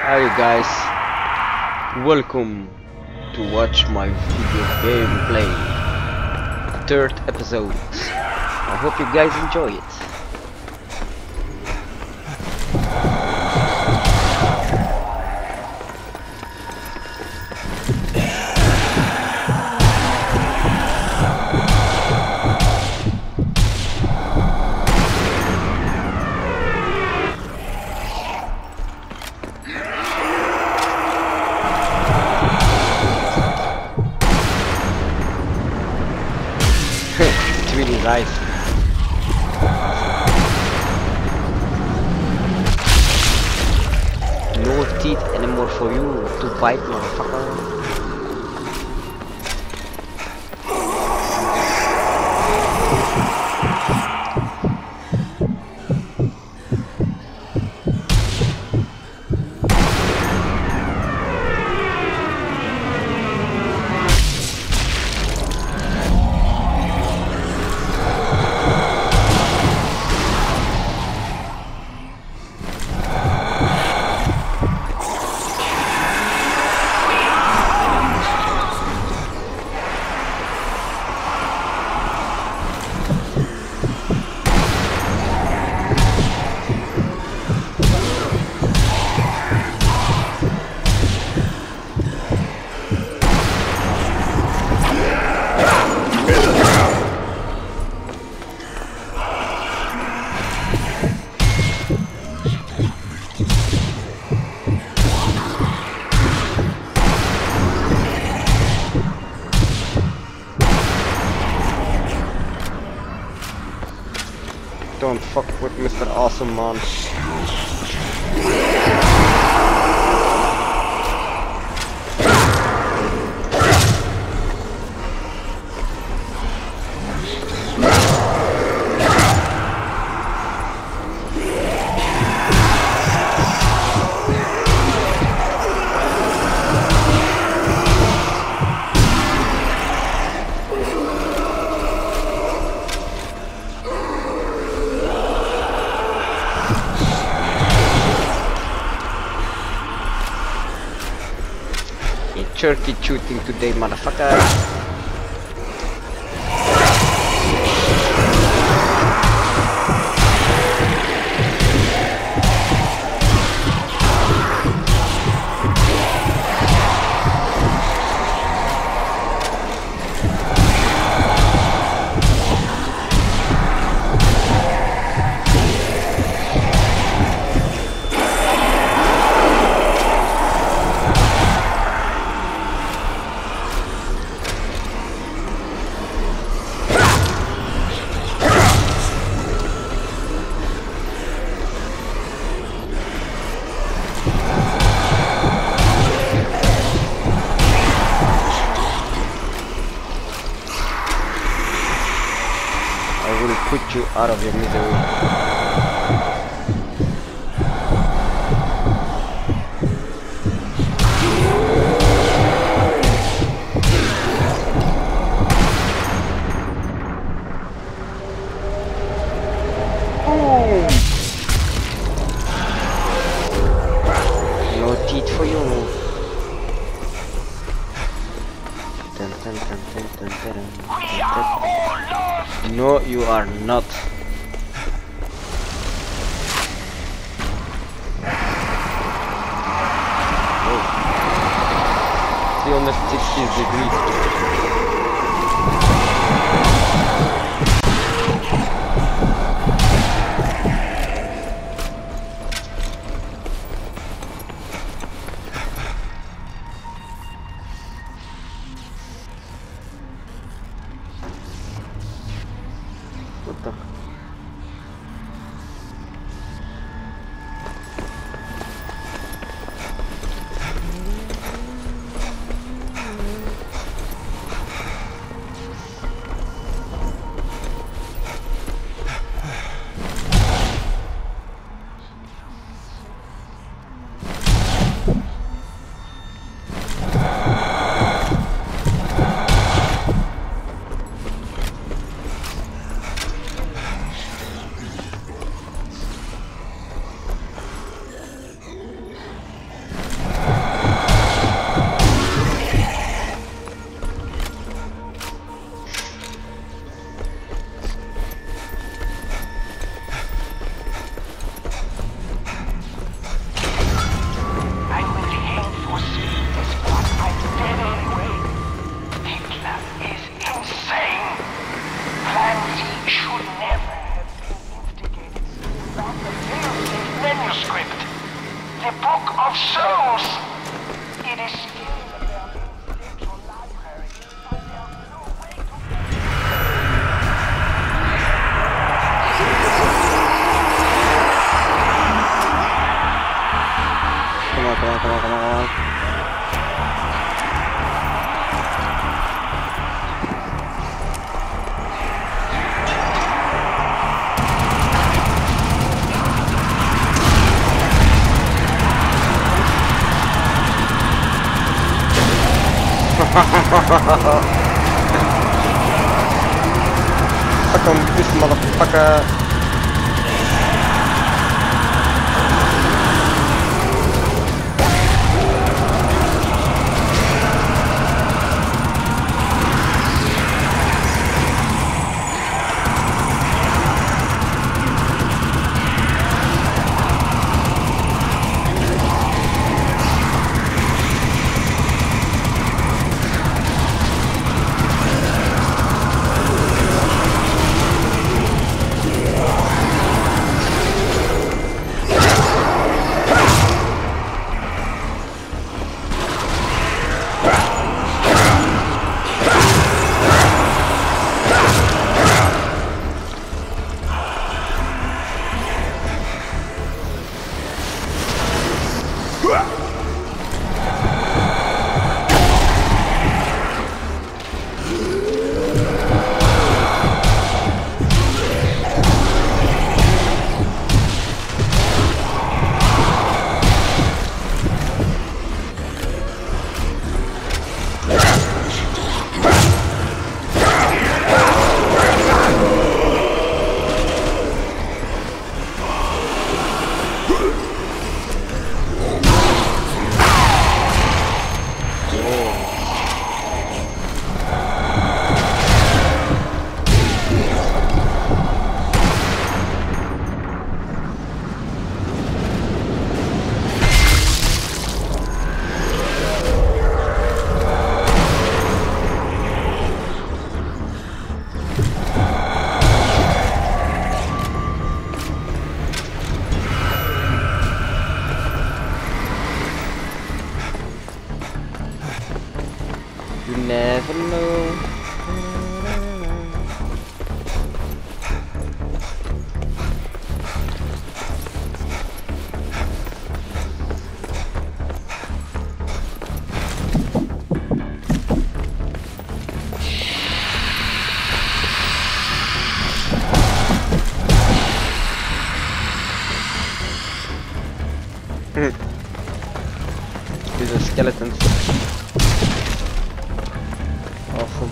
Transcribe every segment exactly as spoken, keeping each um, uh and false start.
Hi guys, welcome to watch my video game play third episode. I hope you guys enjoy it. It's really nice. No teeth anymore for you to bite, motherfucker. Don't fuck with Mister Awesome Man. Turkey shooting today, motherfucker. I will put you out of your misery. No teeth for you. Dun, dun, dun, dun, dun, dun, dun, dun. No, you are not. Oh. three hundred sixty degrees. What the? souls! It is Come on, come on, come on, come on, come on. Fuck on this motherfucker. Never know. These are skeletons. Awesome.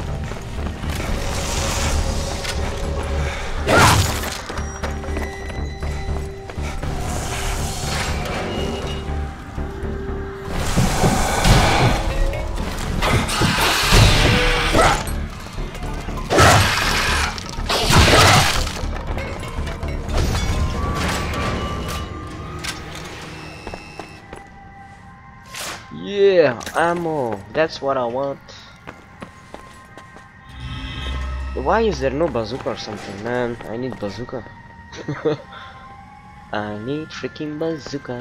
Yeah, ammo. That's what I want. Why is there no bazooka or something, man? I need bazooka. I need freaking bazooka.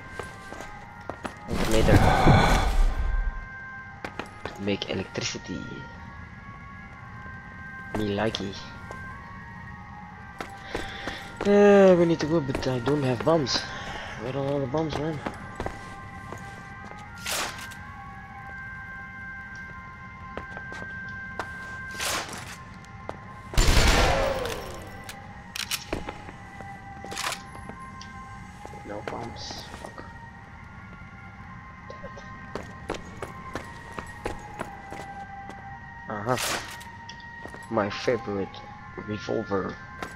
Later. To make electricity. Me likey. Uh, we need to go, but I don't have bombs. Where are all the bombs, man? No bombs. Fuck. Damn it. Uh huh. My favorite revolver.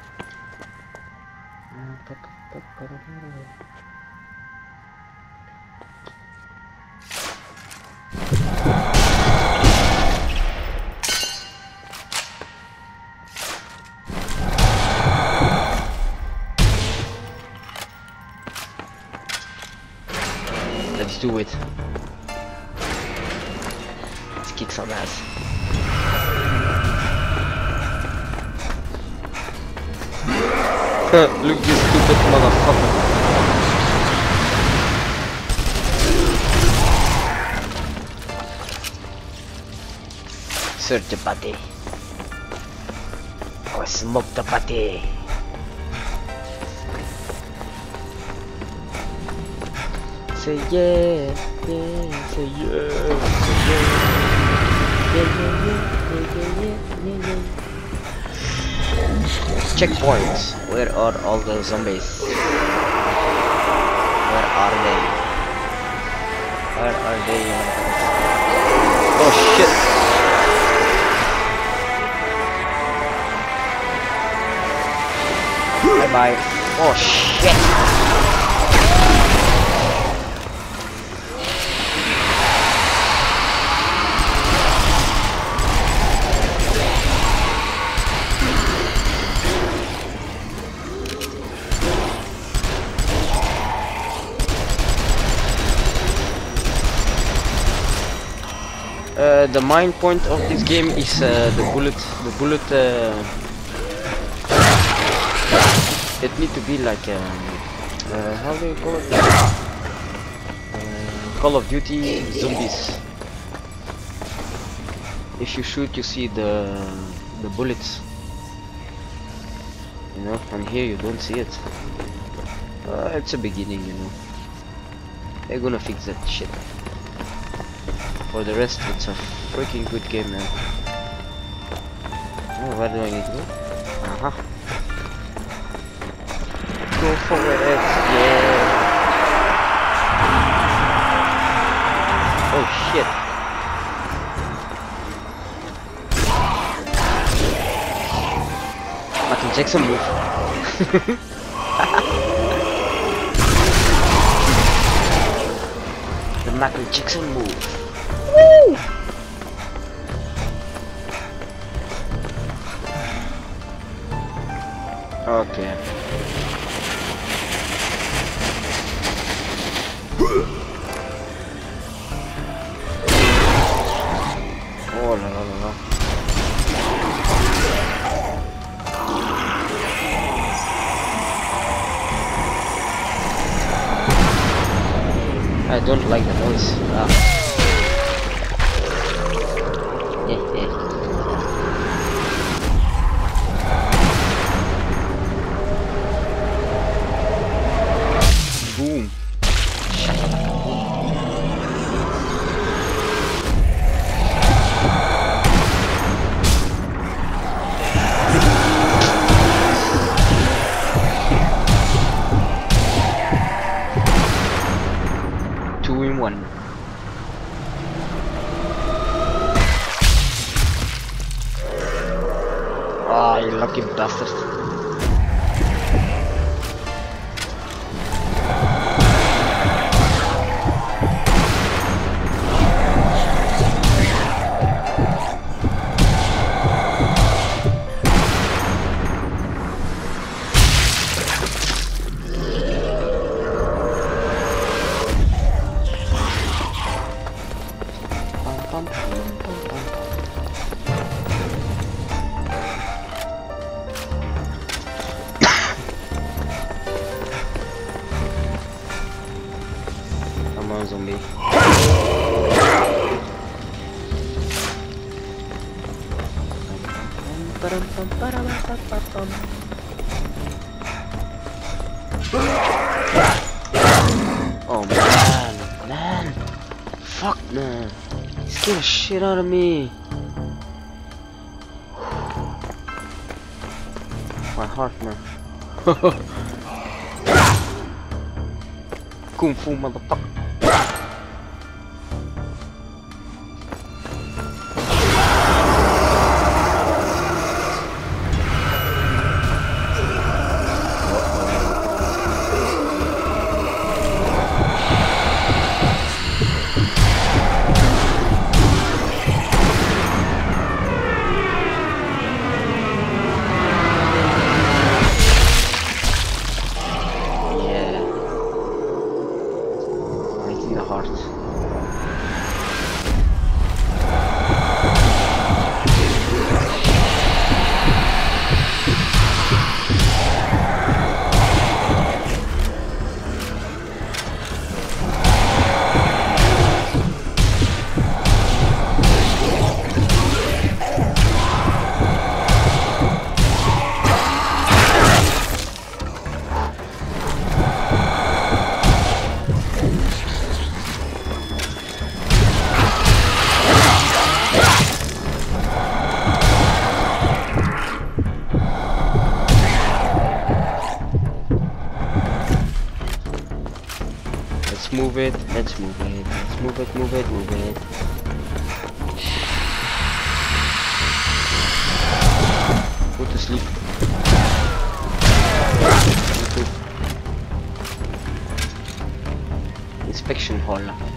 Let's do it. Let's kick some ass. Look, this stupid motherfucker. search the body. Or smoke the body. Say yeah, yeah, say yeah, say yeah. Yeah, yeah, yeah, yeah, yeah, yeah, yeah. Checkpoints. Where are all the zombies? Where are they? Where are they? Oh shit! Bye bye. Oh shit! Uh, the main point of this game is uh, the bullet. The bullet. Uh, it need to be like um, uh, how do you call it? Uh, Call of Duty zombies. If you shoot, you see the the bullets. You know, and here you don't see it. Uh, it's a beginning, you know. They're gonna fix that shit. For the rest, it's a freaking good game, man. Oh, where do I need to go? Uh huh. Go for it, yeah. Oh shit. Michael Jackson move. The Michael Jackson move. Woo! Okay. Oh la la la la. I don't like the noise. Ah. Boom. Two in one. Ah, you lucky bastard. Come on, zombie. Oh man, man, fuck man, scared the shit out of me. My heart, man. Kung Fu motherfucker. Let's move it. Let's move it. Let's move it. Move it. Move it. Go to sleep. Inspection hall.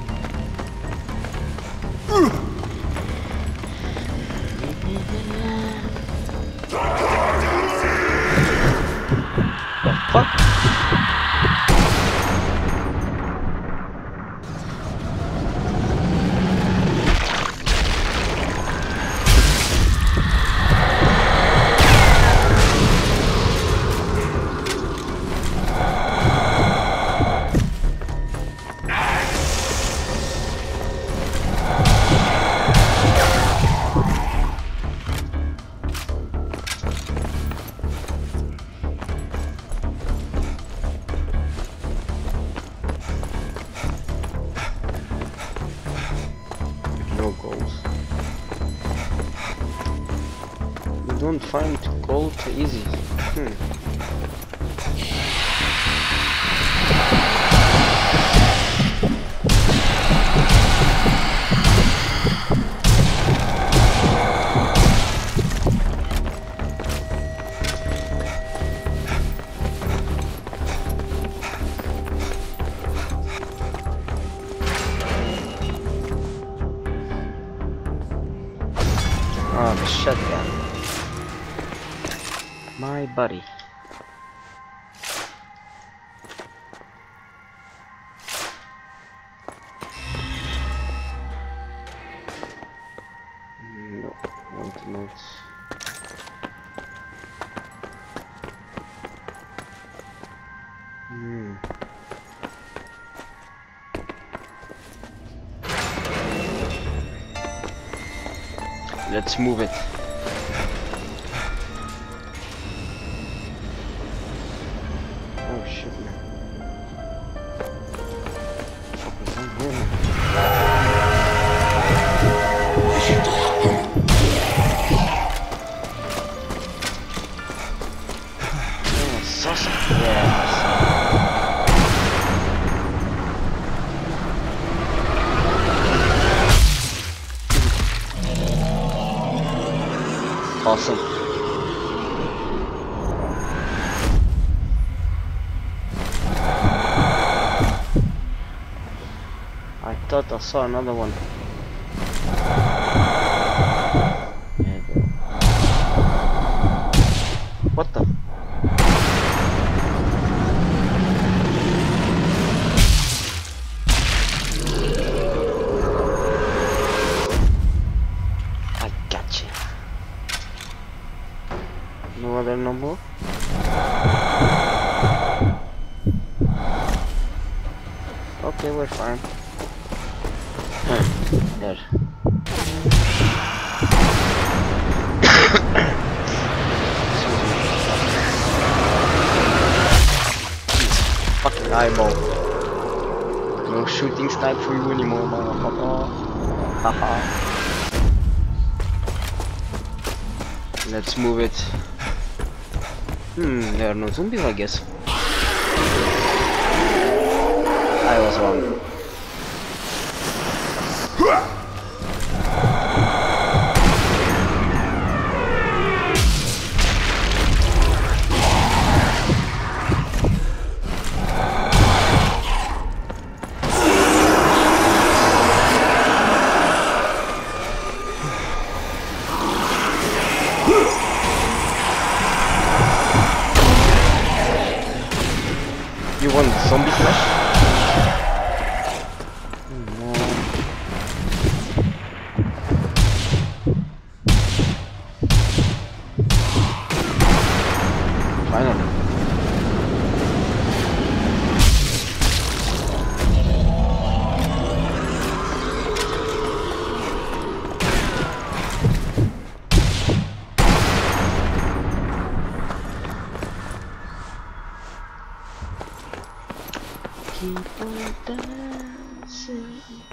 The fuck? Don't find gold easy. Hmm. Oh, the shotgun. My buddy. No, ultimates. Hmm. Let's move it. Awesome. I thought I saw another one. What the? I gotcha. No other number? Okay, we're fine. There. Fucking eyeball. No shooting snipe for you anymore, motherfucker. Haha. Let's move it. Hmm, there are no zombies, I guess. I was wrong. You want zombie flesh? No. Finally. Keep on dancing.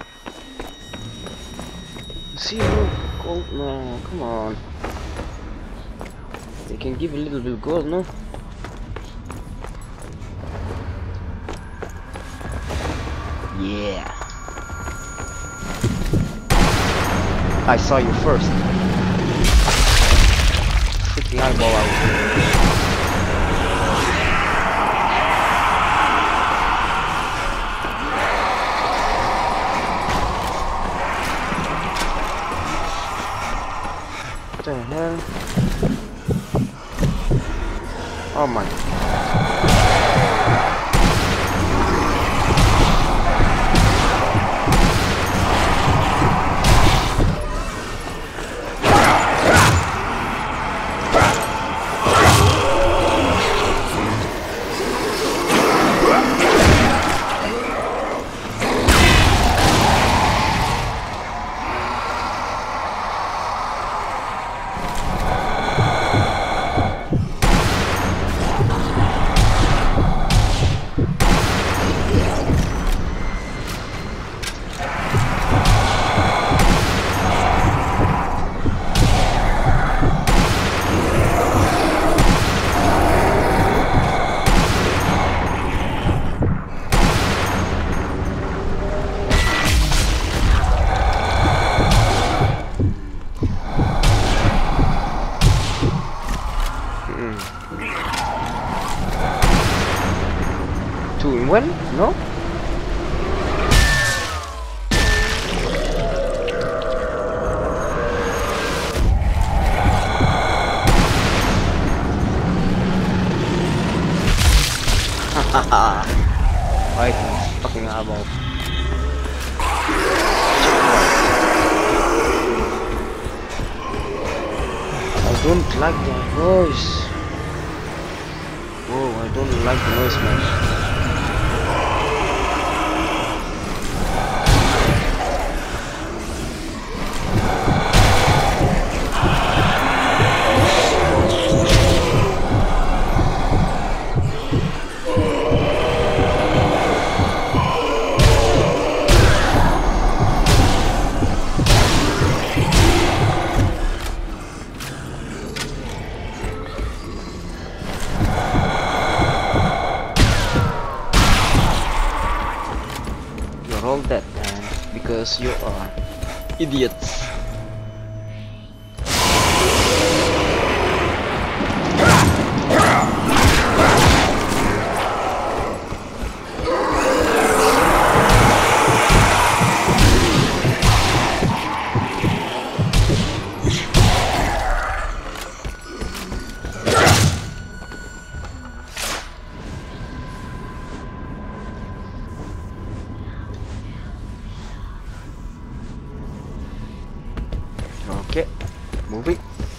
Zero gold? No, come on. They can give a little bit of gold, no? Yeah. I saw you first. Freaking eyeball out. What the hell? Oh my. Two in one? No? Hahaha. Right, fucking eyeball. I don't like that noise. Whoa, I don't like the noise, man. All that, man, because you are idiots. Okay, moving.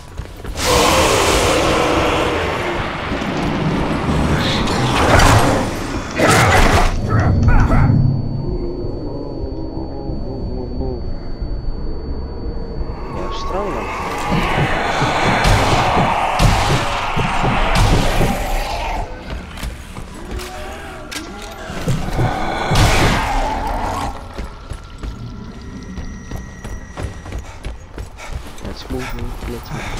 Yeah, strong enough. Let's move, move, let's move.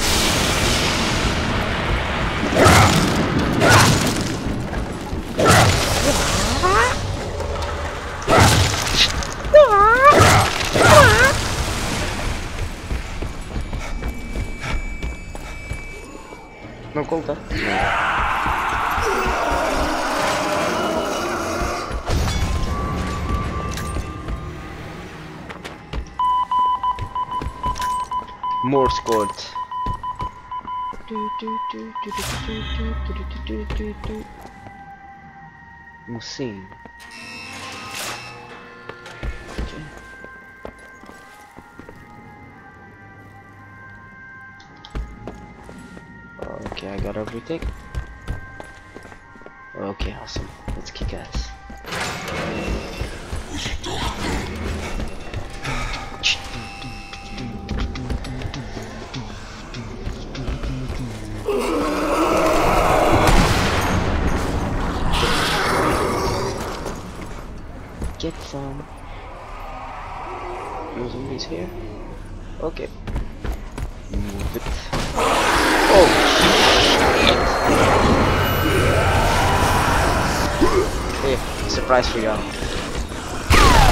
No conta. Morse code. Machine. Okay. Okay, I got everything. Okay, awesome. Let's kick ass. Get some. No zombies here. Okay. Move it. Oh shit! Hey, surprise for y'all.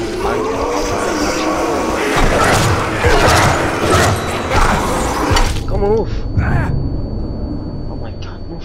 Come on, move. Oh my god, move.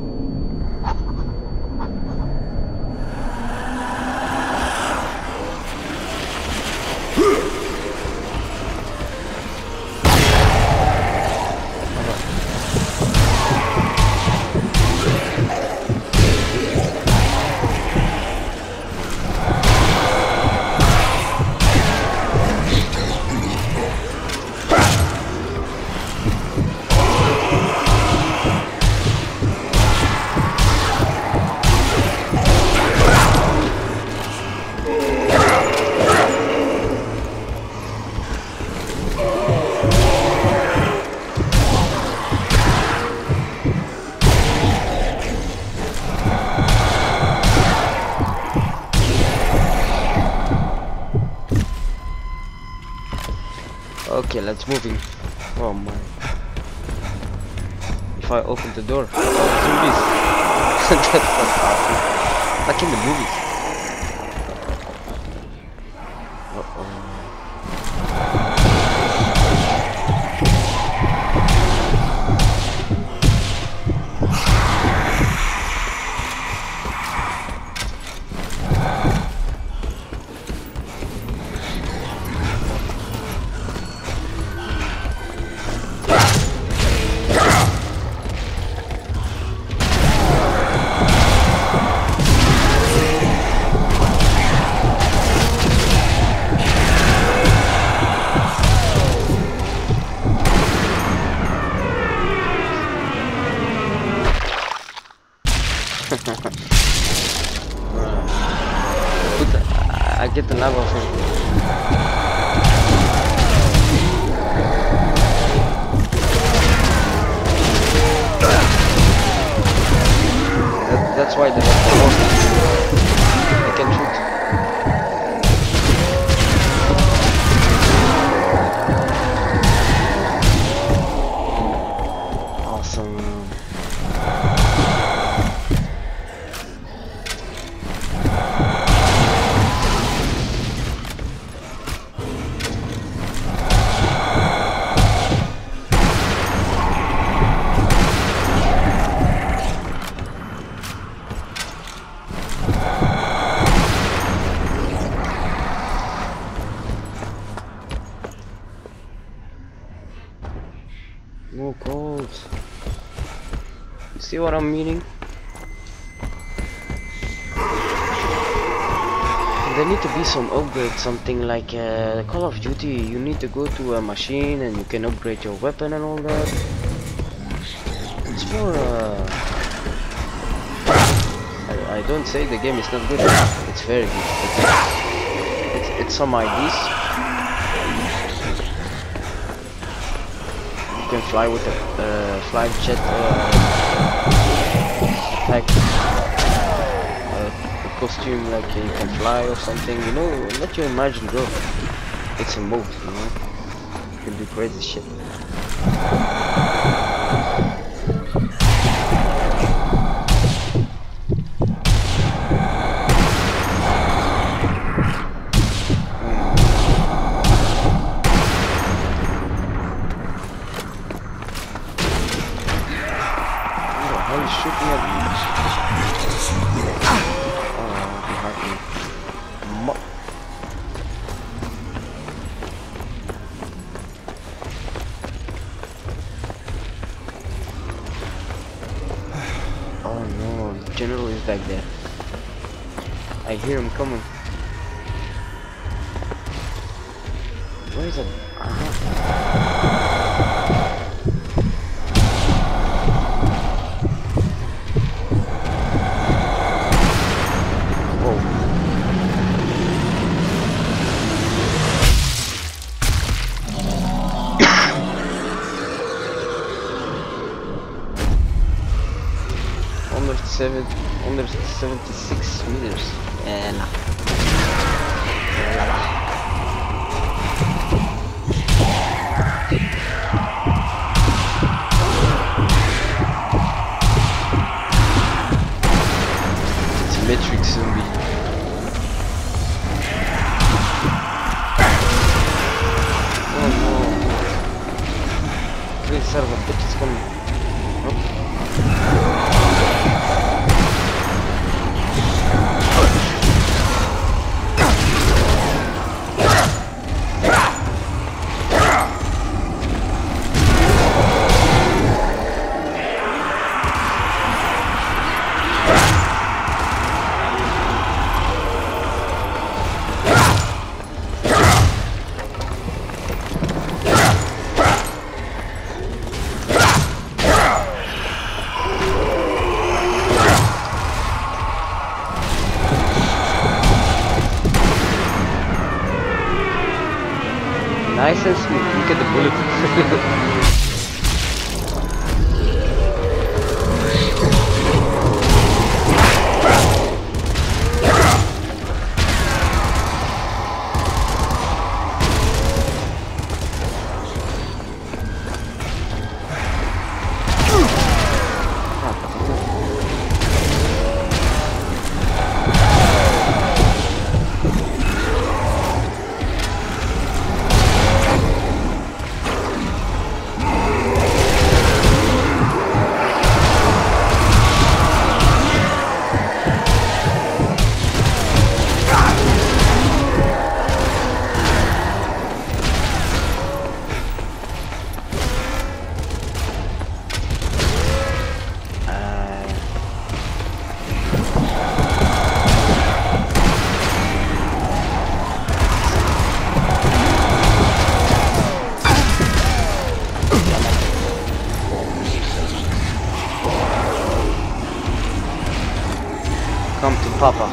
Okay, let's move in. Oh my. If I open the door, oh, zombies. That's fantastic. Like in the movies. Uh-oh. I get the lava from that, that's why they have the water. They can shoot. Awesome. Oh, cold. See what I'm meaning? There need to be some upgrade, something like uh, Call of Duty. You need to go to a machine and you can upgrade your weapon and all that. It's more. Uh, I, I don't say the game is not good. It's very good. It's, it's, it's some ideas. You can fly with a uh, fly jet uh, like uh, a costume, like uh, you can fly or something, you know. Let your imagine go. It's a mode, you know. You can do crazy shit. Shooting at me. Oh, behind me. Mo oh no, the general is back there. I hear him coming. Where is it? Uh-huh. one hundred seventy-six meters and it's a metric zombie. license me. Look at the bullet. Come to Papa.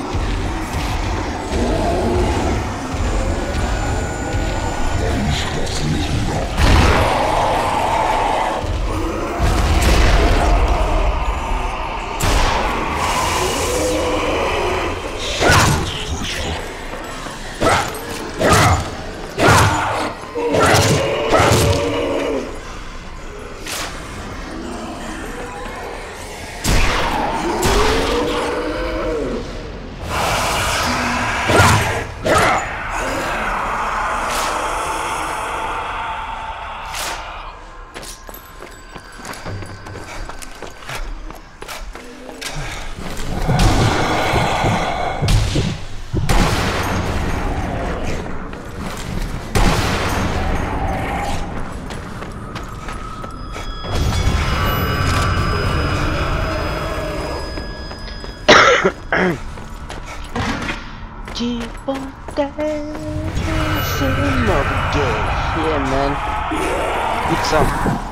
Keep on dancing, Marvin Gaye. Yeah, man. Eat some.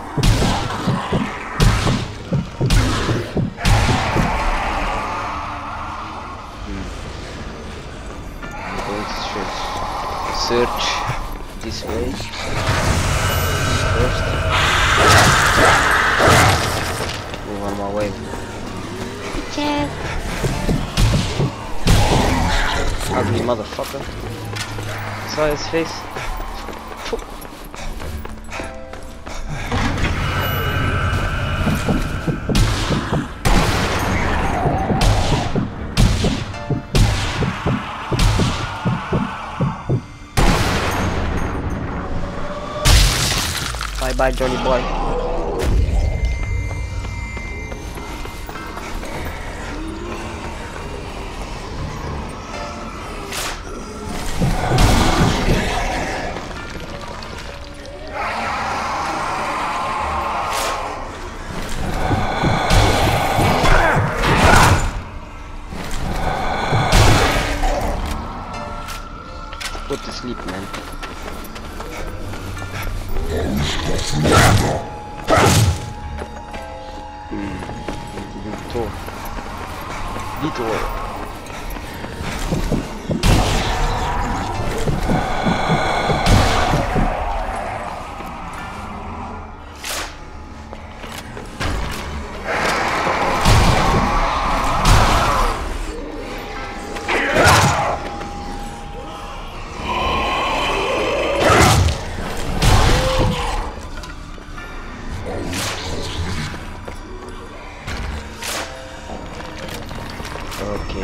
Hmm. I'm going to search, search this way first. Move on my way. Yeah. Ugly motherfucker. Saw his face. Phew. Bye bye, Johnny boy. Put to sleep, man. Hmm. Detour. Detour. Okay.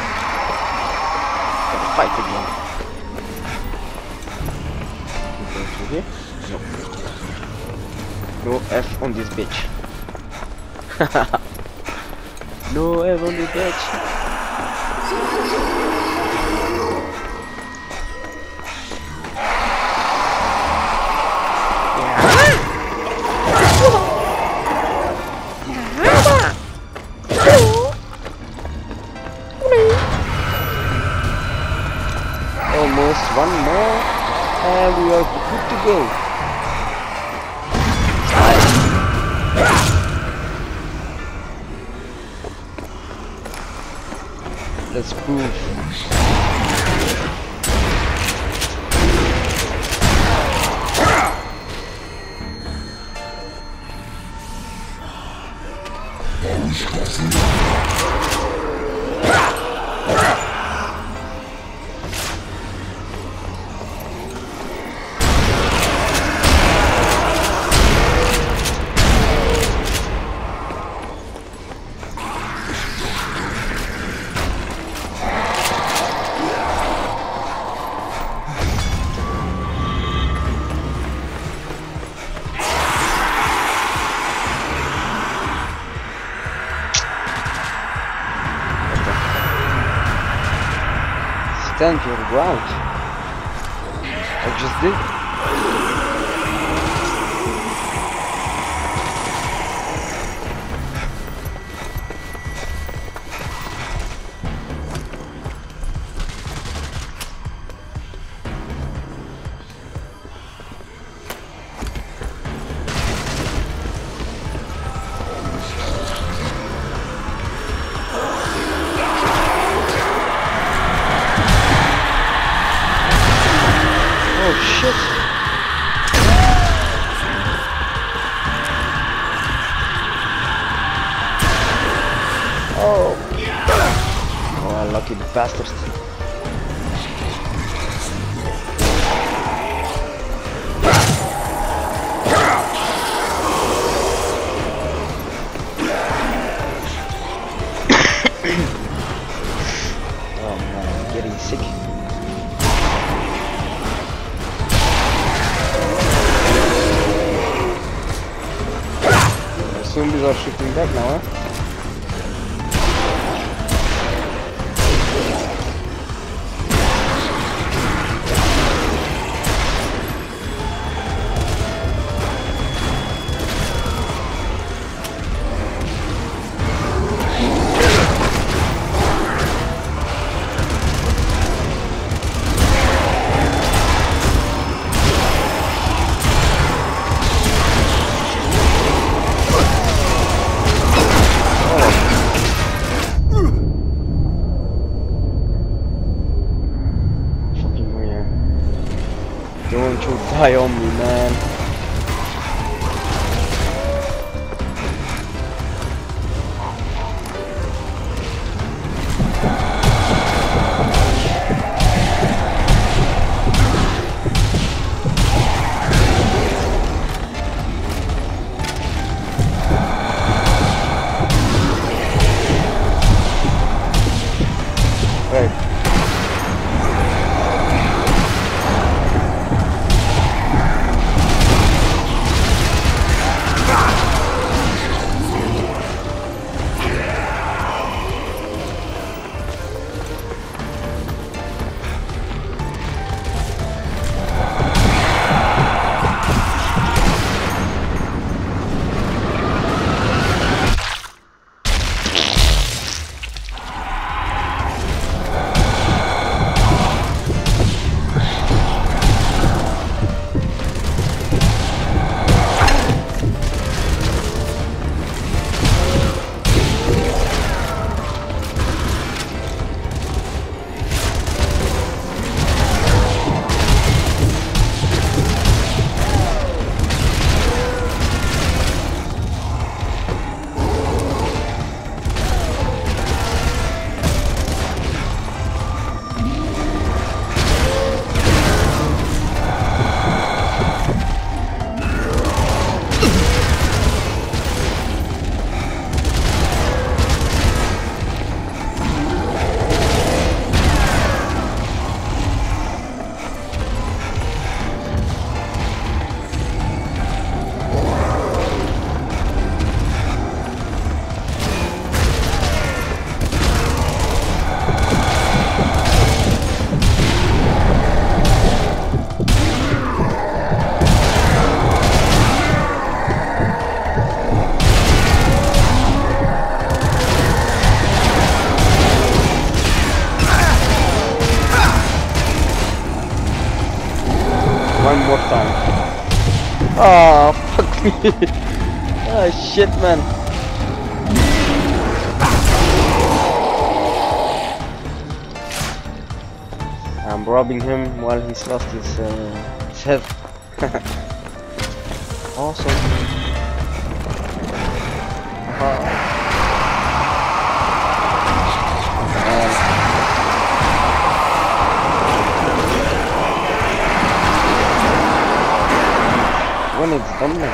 Gotta fight again. Go through here? No. No F on this bitch. No F on this bitch. Almost one more and we are good to go. Let's prove. Stand your ground. I just did. Lucky bastards. Oh man, I'm getting sick. The zombies are shooting back now, huh? Don't you die on me, man. Right. One more time. Oh, fuck me. Oh, shit, man. I'm robbing him while he's lost his, uh, his health. Awesome. Oh. thumbnail.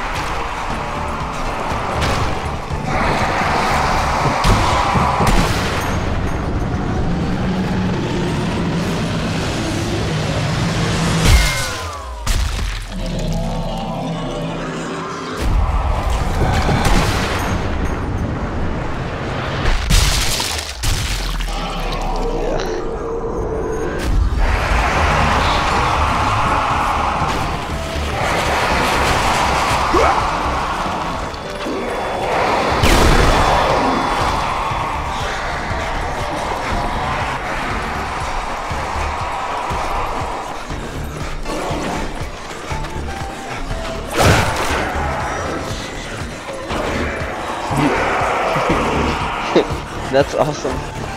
That's awesome.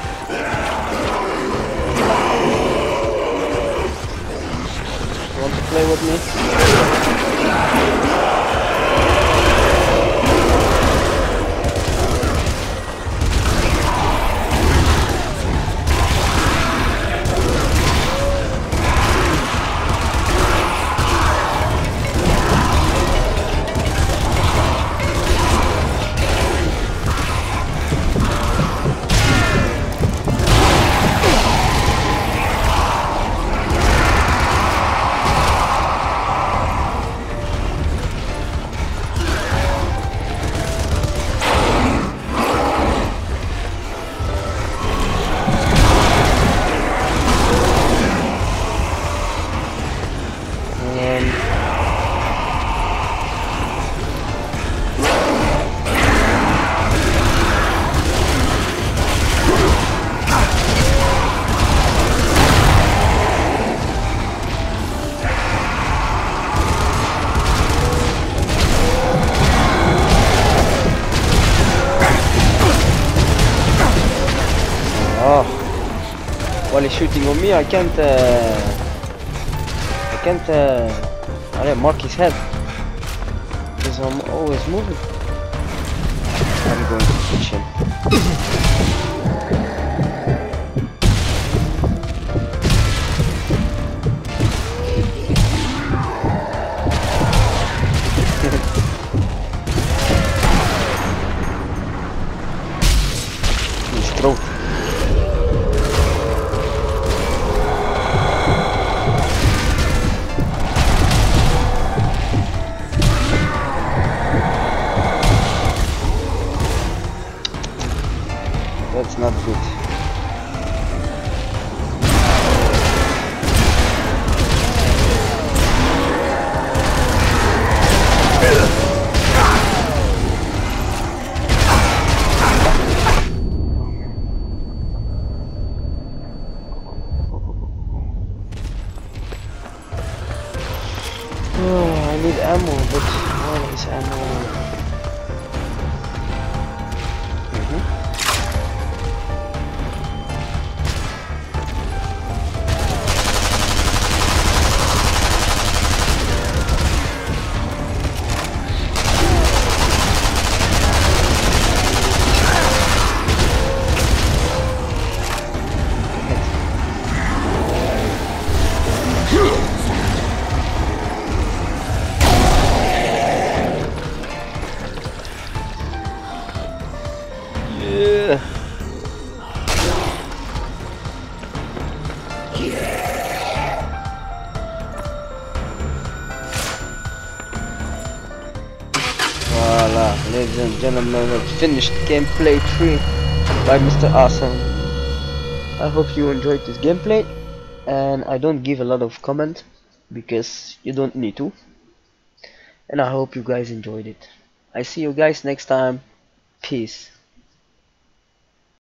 Want to play with me? Oh, while he's shooting on me, I can't, uh, I can't, uh, I don't mark his head because I'm always moving. I'm going to switch him. His throat. That's not good. Oh, I need ammo, but where is ammo? Yeah. Voila, ladies and gentlemen, let's finish gameplay three by Mister Awesome. I hope you enjoyed this gameplay, and I don't give a lot of comment because you don't need to, and I hope you guys enjoyed it. I see you guys next time. Peace.